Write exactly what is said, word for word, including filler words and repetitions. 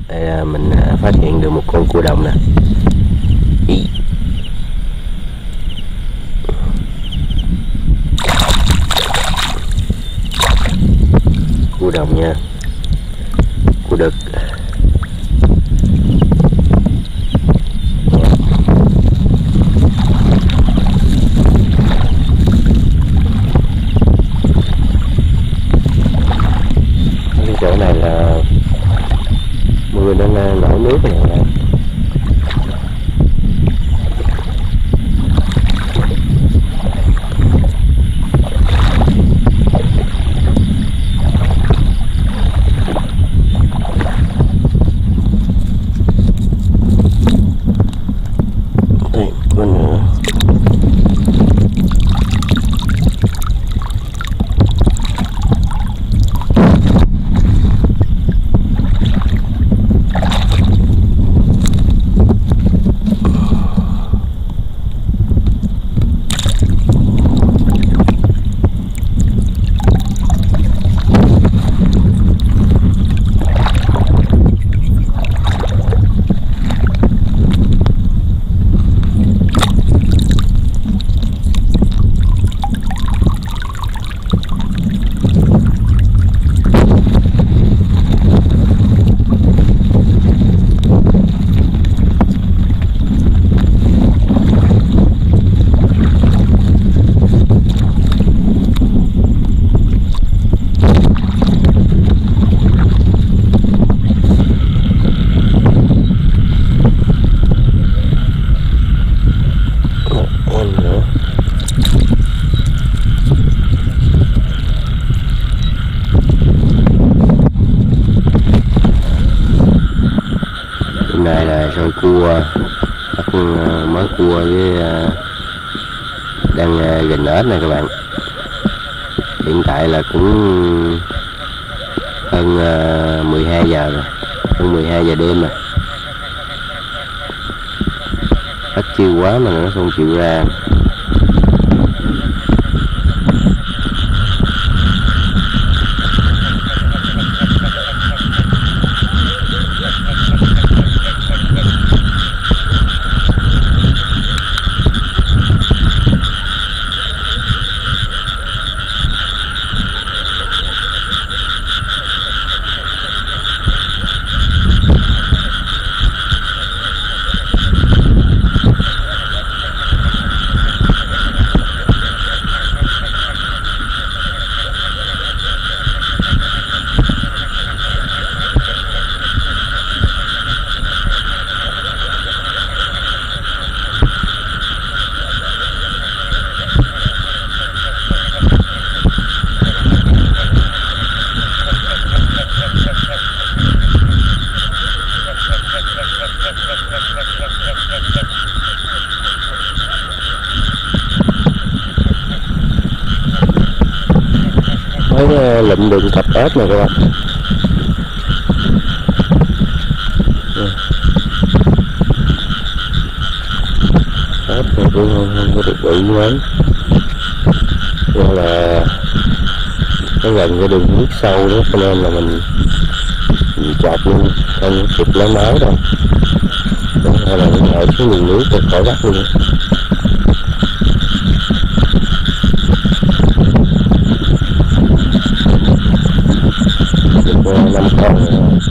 Đây là mình phát hiện được một con cua đồng nè. Ý. Cua đồng nha, cua đực. Cái chỗ này là mưa nó nổi nước này nè. Đây, con nữa. Này là sôi cua, bắt mới cua với đang gình ếch này các bạn. Hiện tại là cũng hơn mười hai giờ rồi, hơn mười hai giờ đêm rồi. Bắt chiêu quá mà nó không chịu ra. Mới lụm được cặp ếch này các bạn. Ếch này cũng không, không có được bự mấy, do là nó gần cái đường nước sâu đó, cho nên là mình, mình chọc luôn, không kịp lấy máu đâu. Đó, hay là nó ở xuống nguồn nước rồi khỏi bắt luôn. Được năm con rồi.